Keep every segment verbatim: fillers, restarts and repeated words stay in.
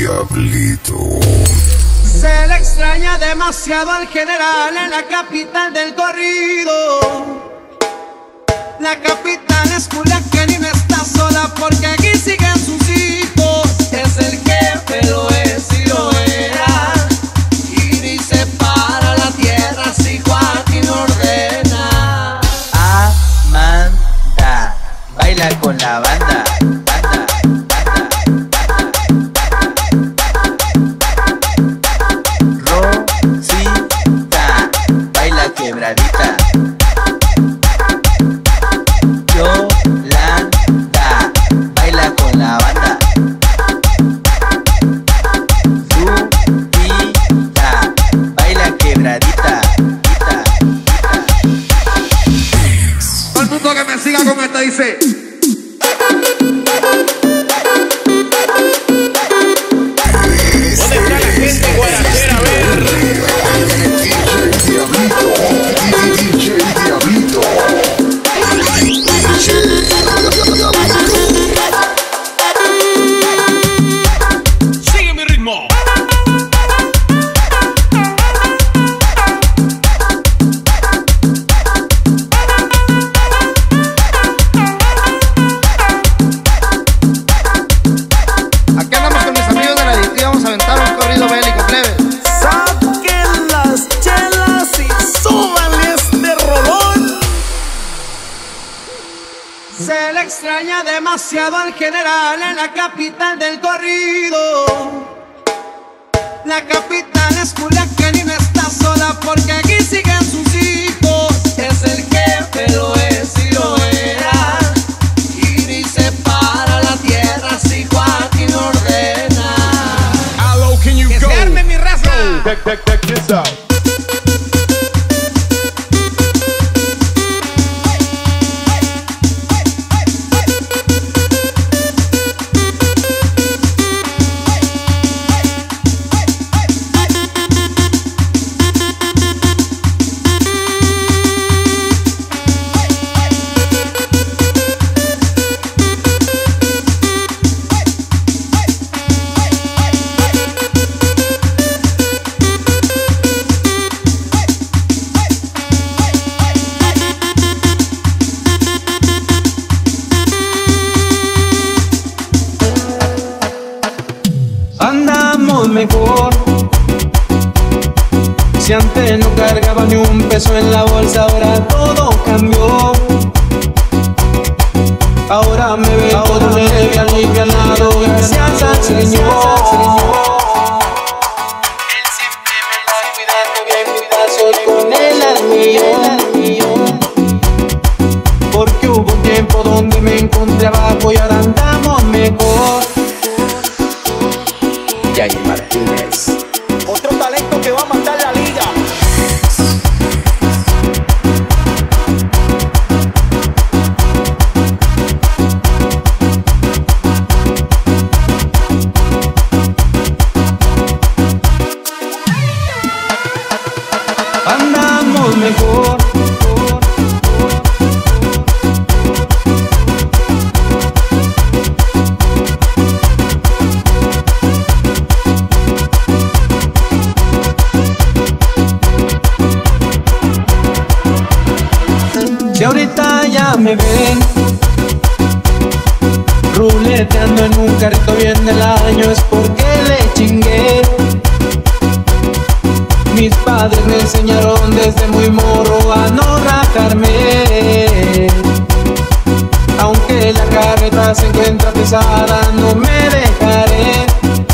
Diablito. Se le extraña demasiado al general en la capital del corrido. La capital es Culiacán y no está sola porque aquí siguen sus hijos. Es el jefe, lo es y lo era. Y dice para la tierra si Joaquín ordena. Amanda, baila con la banda. Dice ¿dónde está la gente guarachera? A ver, D J Diablito, D J Diablito, D J Diablito. sigue mi ritmo. Se le extraña demasiado al general en la capital del corrido. La capital es Culiacán y no está sola porque aquí siguen sus hijos. Es el jefe, lo es y lo era. Y dice para la tierra si Joaquín ordena. How low can you ¡Que go? se arme mi raza! Check, check, check this out. Andamos mejor. Si antes no cargaba ni un peso en la bolsa, ahora todo cambió. Ahora me veo todo leve, alivianado, gracias al Señor. Él siempre me está cuidando bien, cuida, soy con él al millón. Porque hubo un tiempo donde me encontré abajo y ahora andamos mejor. Otro talento que va a matar la liga. Andamos mejor. Si ahorita ya me ven ruleteando en un carrito bien del año, es porque le chingué. Mis padres me enseñaron desde muy morro a no rajarme. Aunque la carreta se encuentra pesada, no me dejaré.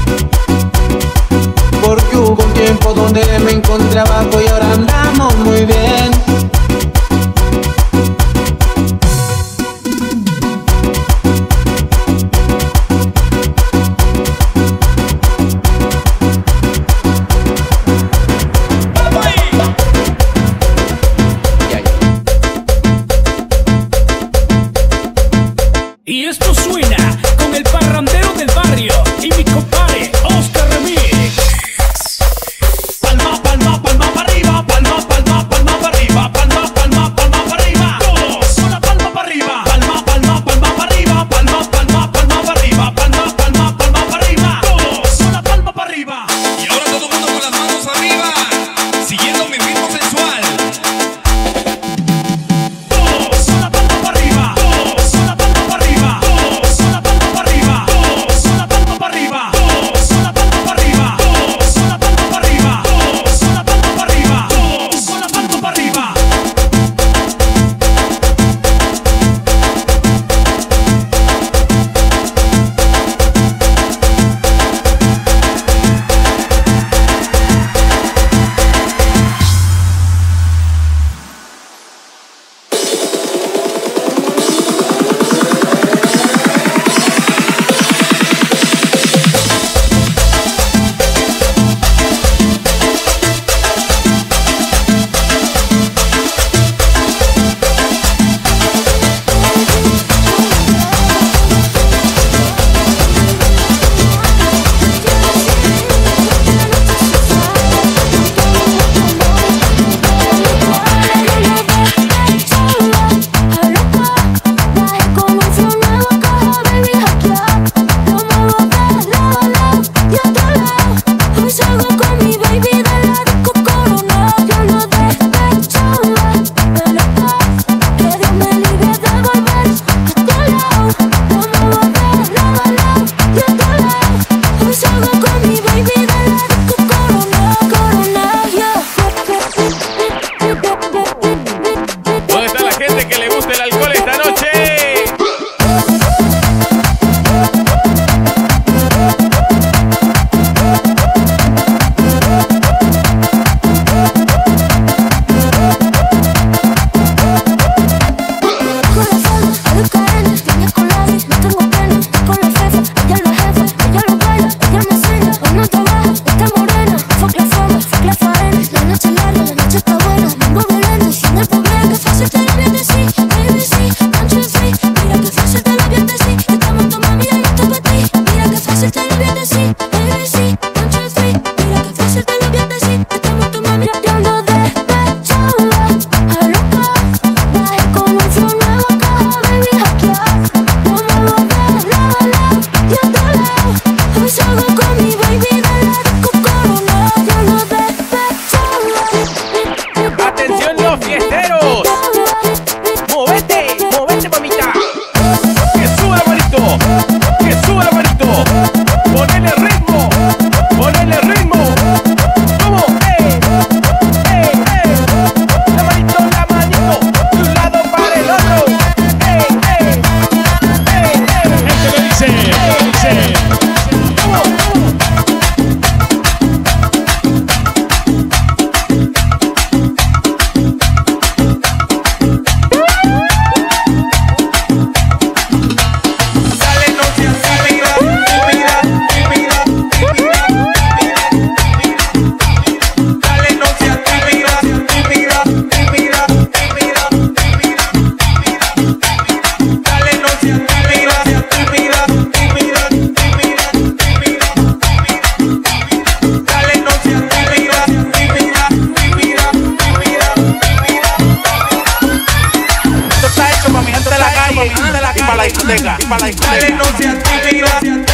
Porque hubo un tiempo donde me encontré abajo y ahora andamos muy bien. Y esto suena con el parrandero del barrio y mi compadre Oscar Remix. Palma, palma, palma para arriba, palma, palma, palma para arriba, palma, palma, palma para arriba. Todos con la palma para arriba, palma, palma, palma para arriba, palma, palma, palma para arriba, palma, palma, palma para arriba. Todos con la para la Dale, no seas tímida.